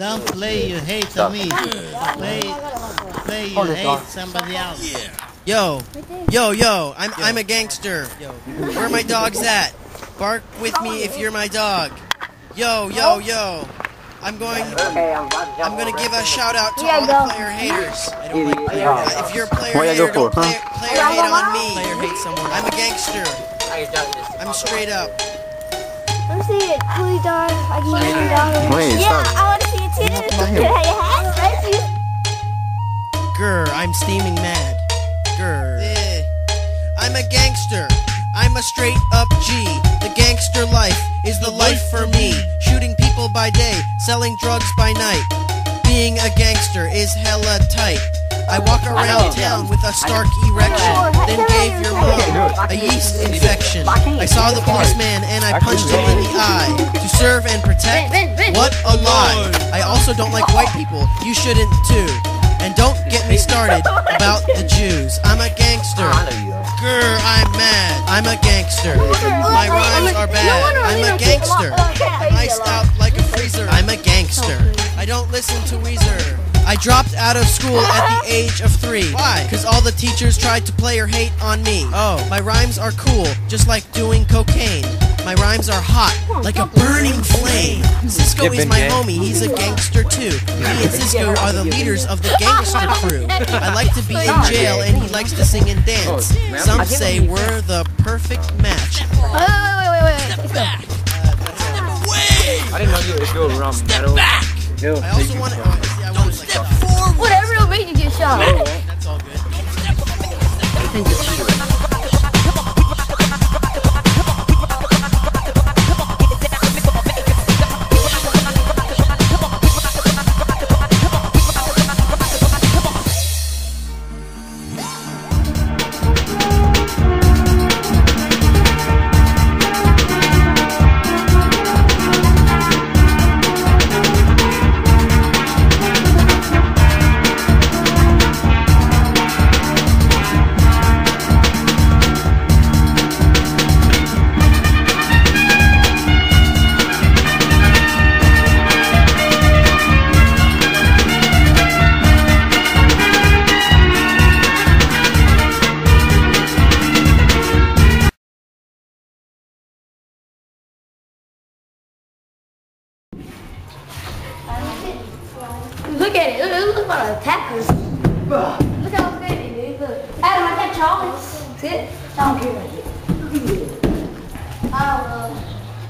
Don't play you hate on me. Play you hate somebody else. Yo, I'm a gangster. Where my dogs at? Bark with me if you're my dog. Yo. I'm gonna give a shout out to all the player haters. I don't like player haters. If you're a player hater, don't player hate on me. Player hate someone. I'm a gangster. I'm straight up. Let me see it, Coolie dog. I can see it dog. Wait, yeah, I want to see it too. Can I have it? Grr, I'm steaming mad. Grr. I'm a gangster. I'm a straight up G. The gangster life is the life for me. Shooting people by day, selling drugs by night. Being a gangster is hella tight. I walk around town with a stark erection, then gave your mom a yeast infection. I saw the policeman and I punched him in the eye. To serve and protect? What a lie. I also don't like white people. You shouldn't too. And don't get me started about the Jews. I'm a gangster. Grr, I'm mad. I'm a gangster. My rhymes are bad. I'm a gangster. Iced out like a freezer. I'm a gangster. I don't listen to Weezer. I dropped out of school at the age of 3. Why? Cause all the teachers tried to play or hate on me. Oh, my rhymes are cool, just like doing cocaine. My rhymes are hot, like a burning flame. Cisco is my homie, he's a gangster too. Me and Cisco are the leaders of the gangster crew. I like to be in jail and he likes to sing and dance. Some say we're the perfect match. Wait. Step back! I didn't know you would go around metal. Step back! I also want to... Don't step forward! Whatever, it'll make you get shot. That's all good. Don't step forward. Look at it. Look like attackers. Look how good it is. Look. Adam, I got Charlie. See it? I don't care about it. Oh,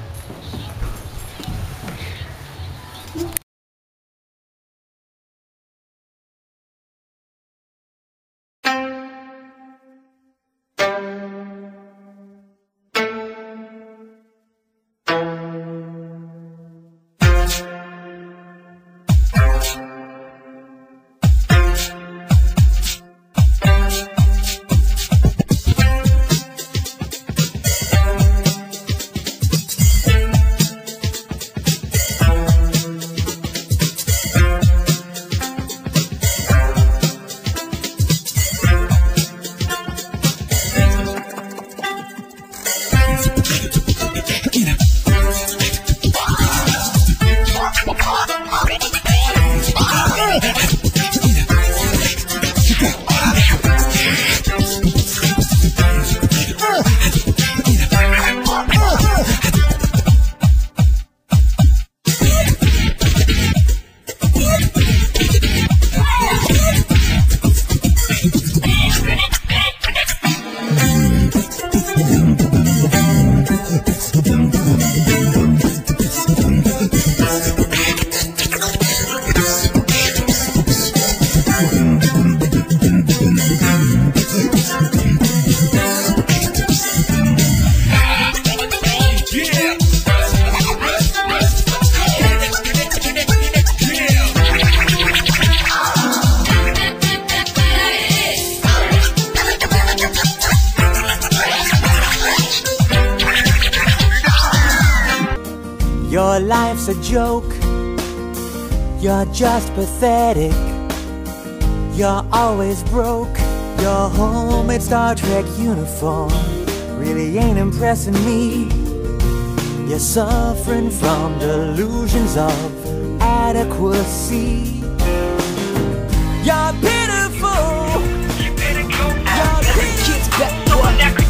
Your life's a joke. You're just pathetic. You're always broke. Your homemade Star Trek uniform really ain't impressing me. You're suffering from delusions of inadequacy. You're pitiful. You're pitiful. Kids back, boy.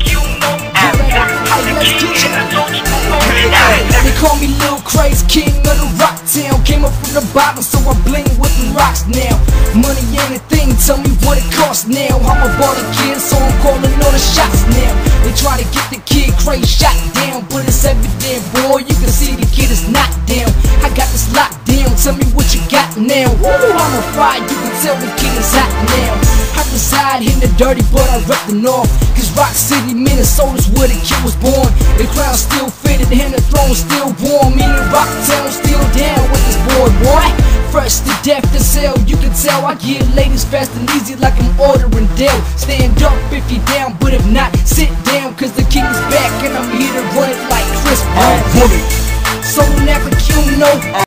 Hey, let's get you. They call me Lil Craze, king of the rock town. Came up from the bottom, so I bling with the rocks now. Money ain't a thing, tell me what it costs now. I'm a baller kid, so I'm calling all the shots now. They try to get the kid Craze shot down, but it's evident, boy, you can see the kid is not down. I got this locked down, tell me what you got now. Woo, I'm on fire, you can tell the kid is hot now. I reside in the dirty, but I rep the north. Cause Rock City, Minnesota's where the kid was born. The crown still fitted and the throne still warm. Meaning Rocktown still down with this boy. Fresh to death to sell, you can tell I get ladies fast and easy like I'm ordering Dell. Stand up if you down, but if not, sit down. Cause the king is back and I'm here to run it like Chris Brown. So never you know